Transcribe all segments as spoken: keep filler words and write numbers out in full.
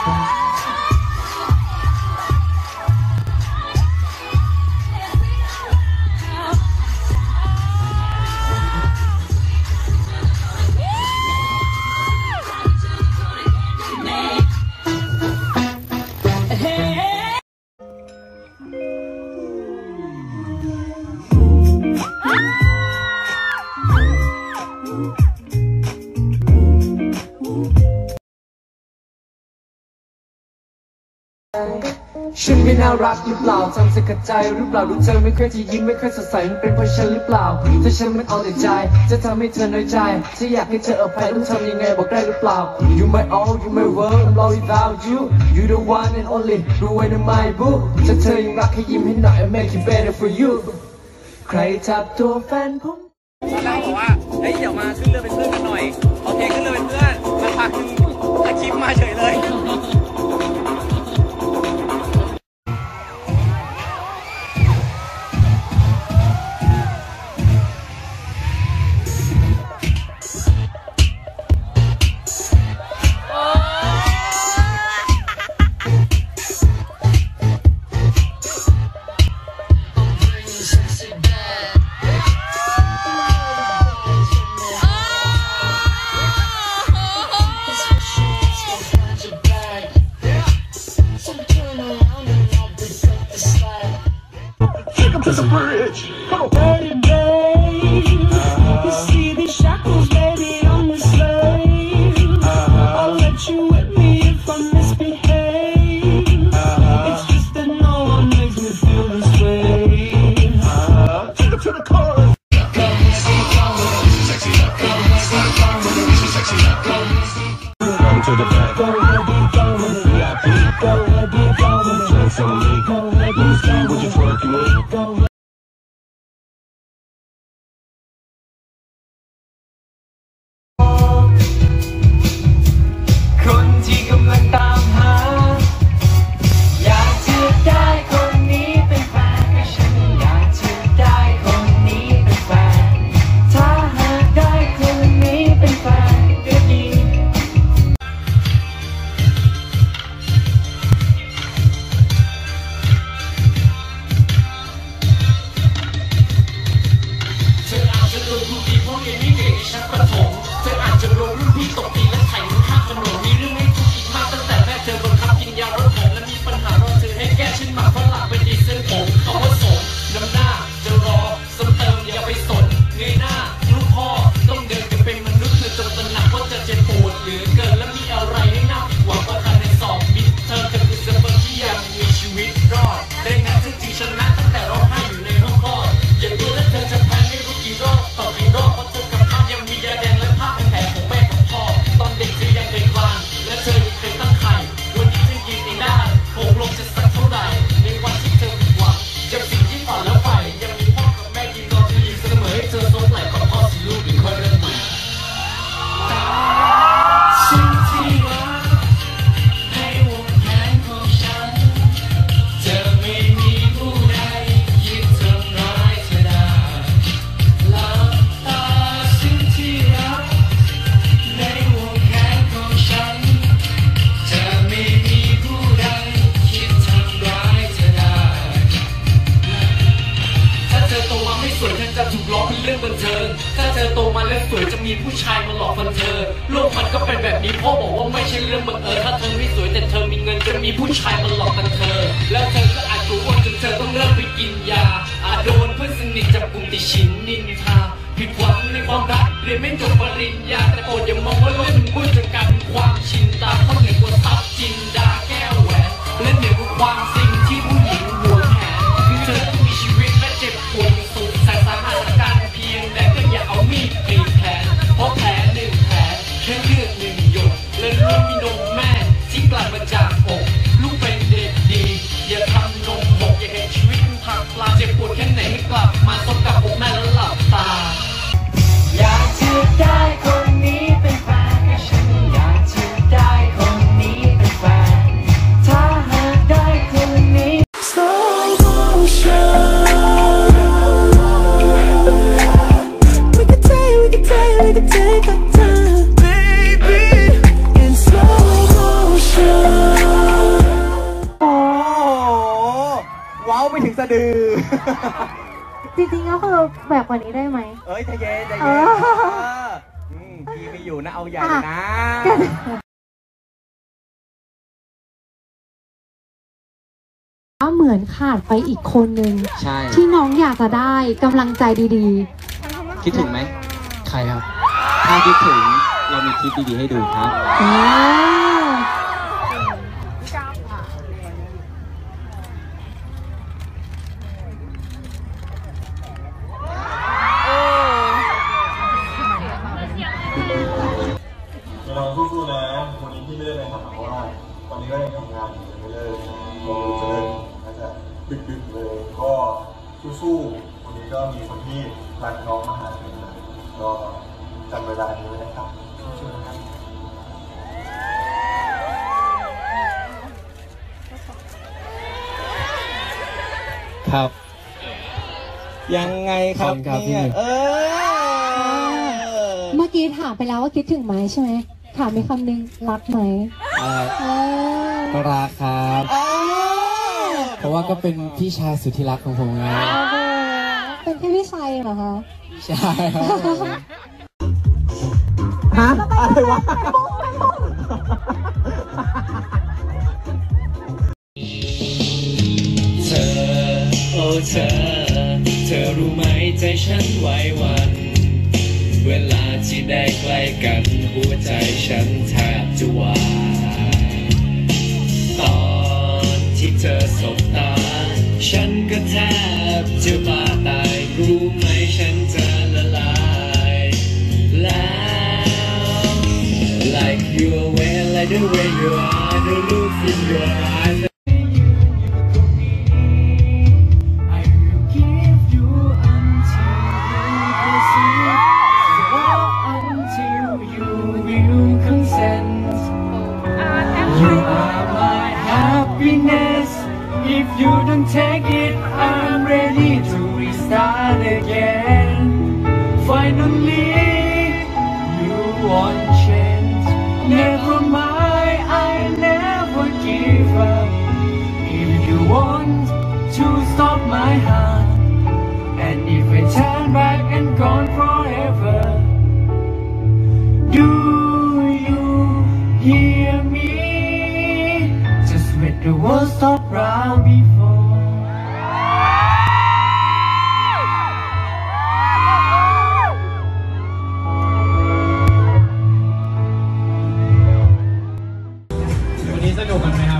ฉันไม่น่ารักหรือเปล่าทำสกัดใจหรือเปล่าดูเธอไม่เคยจะยิ้มไม่เคยสดใสมันเป็นเพราะฉันหรือเปล่าถ้าฉันมันเอาแต่ใจจะทำให้เธอน้อยใจถ้าอยากให้เธออภัยต้องทำยังไงบอกได้หรือเปล่า You my all you my world I'm lost without you You the one and only รู้ไว้นะ my boo ถ้าเธอยังรักให้ยิ้มให้หน่อย I make it better for you ใครทับตัวแฟนผมตอนแรกบอกว่าเฮ้ยเดี๋ยวมาขึ้นเรือเป็นเพื่อนกันหน่อยโอเคขึ้นเรือเป็นเพื่อนมาพักถ่ายคลิปมาเฉยเลย To the bridge. Come on. Dirty babe. Uh-huh. You see these shackles, baby, on the slave. Uh-huh. I'll let you whip me if I misbehave. Uh-huh. It's just that no one makes me feel this way. Uh-huh. Take it to the chorus. Sexy up. Sexy up. Come to the back. Go ready, go with it. V I P. Go ready, go with it. Drinks on me. Go ready, go with it. What you twerking with? Go. คนที่กำลังตามหาอยากจะได้คนนี้เป็นแฟนก็ฉันอยากจะได้คนนี้เป็นแฟนถ้าหากได้คนนี้เป็นแฟนก็ดีเธออาจจะโดนรุ่นพี่เพราะเรียนไม่เก่งในชั้นประถมเธออาจจะโดนรุ่นพี่ตบตีและไถ่มึงข้ามถนนมีเรื่องให้ทุกข์อีกมากตั้งแต่แรกเธอบังคับกินยาลดผมและมีปัญหารอเธอให้แก้ชิ้นหมากฝรั่งเป็นดีเซลผมเขาว่าสมน้ำหน้าจะรอสมเติมอย่าไปสนเงยหน้าลูกพ่อต้องเดินกันเป็นมนุษย์คือจงตระหนักว่าจะเจ็บปวดเหลือเกินและมีอะไรให้น่าผิดหวังกว่าการในสอบมิดเธอคือกุศลที่ยังมีชีวิตรอดได้งั้นเธอจึงชนะตั้งแต่ร้องไห้อยู่ในห้องคลอดอย่ากลัวและเธอจะแพ้ไม่รู้กี่รอบต่อกี่รอบเพราะเธอกับภาพยังมียาแดงและภาพแผลของแม่กับพ่อตอนเด็กเธอยังเป็นกลางและเธอยังเคยตั้งไข่วันนี้เธอยืนในหน้าโผล่ลงจะสักเท่าไหร่ในวันที่เธอผิดหวังจากสิ่งที่ต่อแล้วไปยังมีพ่อกับแม่ยืนรอเธออยู่เสมอให้เธอซบไหล่กับพ่อสิลูกเป็นคนเริ่มใหม่สิ่งที่รักให้วงแขนของฉันเธอไม่มีผู้ใดคิดทำร้ายเธอได้หลับตาสิ่งที่รักในวงแขนของฉันเธอไม่มีผู้ใดคิดทำร้ายเธอได้ถ้าเธอโตมาไม่สวยเธอจะถูกล้อเป็นเรื่องบันเทิงถ้าเธอโตมาแล้วสวยจะมีผู้ชายมาหลอกฟันเธอโลกมันก็เป็นแบบนี้พ่อบอกว่าไม่ใช่เรื่องบังเอิญถ้าเธอไม่สวยแต่เธอมีเงินจะมีผู้ชายมาหลอกกันเธอแล้วเธอก็อาจถูกว่าจนเธอต้องเลิกไปกินยาอาจโดนเพื่อนสนิทจับกลุ่มติชินนินทาผิดหวังในความรักเรียนไม่จบปริญญาแต่โปรดอย่ามองว่าโลกมันมืดจนกลายเป็นความชินตาเขาเหนือกว่าทรัพย์จินดาแก้วแหวนและเหนือกว่าความสิ่งที่ผู้หญิงหวงแหนคือเธอต้องมีชีวิตและเจ็บปวดสุดแต่สามารถการเพียงแต่ก็อย่าเอามีดกรีดแผลเพราะแผลหนึ่งแผลแค่เลือดหนึ่งหยดและลูกมีนมแม่ที่กลั่นมาจากอกลูกเป็นเด็กดีสะดือจริงๆก็คือแบบกว่านี้ได้ไหมเอ้ยใจเย็นใจเอเย็นออืมพี่ไม่อยู่นะเอาใหญ่เลยนะเหมือนขาดไปอีกคนนึงใช่ที่น้องอยากจะได้กำลังใจดีคิดถึงไหมใครครับ ถ้าคิดถึงเรามีคลิปดีๆให้ดูครับๆอ๋อเราสู้ๆนะวันนี้ที่ไม่ได้ไปหาเพราะว่าตอนนี้ก็ยังทำงานอยู่ยังไม่เลิกก็จะเลิกน่าจะดึกๆเลยก็สู้ๆวันนี้ก็มีคนที่รักน้องมาหาถึงเลยก็จำเวลานี้ไว้นะครับสู้ๆนะครับครับยังไงครับครับเนี่ยพี่เออเมื่อกี้ถามไปแล้วว่าคิดถึงไหมใช่ไหมถามมีคำนึงรักไหมเออก็รักครับเออเพราะว่าก็เป็นพี่ชายสุดที่รักของผมไงโอ้โหเป็นแค่พี่ชายเหรอคะพี่ชายครับผมฮะอะไรวะเธอโอ้เธอ เธอรู้ไหมใจฉันไหวหวัน เวลาที่ได้ใกล้กันหัวใจฉันแทบจะวายตอนที่เธอสบตา ฉันก็แทบจะบ้าตายรู้ไหมฉันจะละลายแล้ว like you away like the way you are the look in your eyes If you don't take it, I'm ready to restart again. Finally, you want change. Never mind, I never give up. If you want to stop my heart, and if I turn back and gone forever, do you hear me? Just let the world stop round before. วันนี้สนุกกันไหมครับ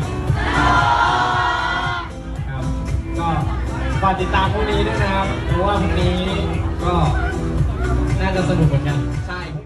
ครับ ก็ฝากติดตามพรุ่งนี้ด้วยนะครับ เพราะว่าพรุ่งนี้ก็น่าจะสนุกเหมือนกันใช่